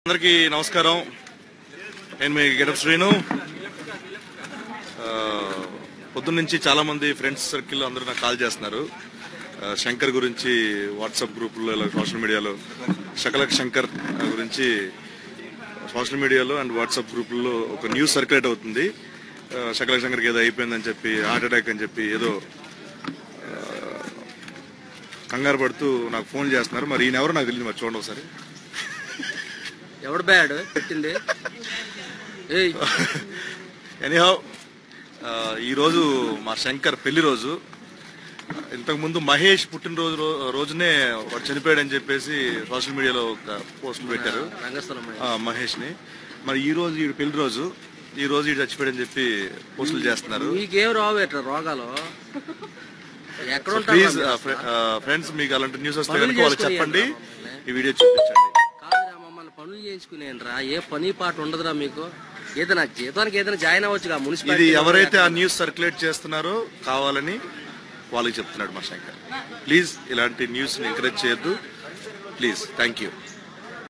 అందరికీ నమస్కారం. నేను మీ గెటప్ శ్రీను. పొద్దున్న నుంచి చాలా మంది ఫ్రెండ్స్ సర్కిల్ అందరూ నాకు కాల్ చేస్తున్నారు. శంకర్ గురించి వాట్సాప్ గ్రూపుల్లో, సోషల్ మీడియాలో శకలక్ శంకర్ గురించి సోషల్ మీడియాలో అండ్ వాట్సాప్ గ్రూపుల్లో ఒక న్యూస్ సర్క్యులేట్ అవుతుంది. శకలక్ శంకర్కి ఏదో అయిపోయిందని చెప్పి, హార్ట్ అటాక్ అని చెప్పి ఏదో కంగారు పడుతూ నాకు ఫోన్ చేస్తున్నారు. మరి ఈయన ఎవరో నాకు తెలియదు, మరి చూడండి ఒకసారి. ఎవడు బ్యాడ్ పెట్టింది. ఎనీహౌ, ఈరోజు మా శంకర్ పెళ్లి రోజు. ఇంతకుముందు మహేష్ పుట్టినరోజు రోజునే వాడు చనిపోయాడని చెప్పేసి సోషల్ మీడియాలో ఒక పోస్ట్ పెట్టారు మహేష్ ని. మరి ఈ రోజు ఈ పెళ్లి రోజు, ఈ రోజు ఈ చచ్చిపోయాడని చెప్పి పోస్టులు చేస్తున్నారు. మీకేం రావు రోగాలు ఎక్కడ. ప్లీజ్ ఫ్రెండ్స్, మీకు అలాంటి న్యూస్ వస్తే కనుక వాళ్ళు చెప్పండి, ఈ వీడియో చూపించండి. పనులు చేయించుకునేరా, ఏ పని పాట ఉండదురా మీకు. ఏదైనా జీతానికి ఏదైనా జాయిన్ అవ్వచ్చుగా మున్సిపాలిటీ. ఇది ఎవరైతే ఆ న్యూస్ సర్క్యులేట్ చేస్తున్నారో కావాలని వాళ్ళకి చెప్తున్నాడు మా శంకర్. ప్లీజ్ ఇలాంటి న్యూస్ ని ఎంకరేజ్ చేయొద్దు ప్లీజ్. Thank you.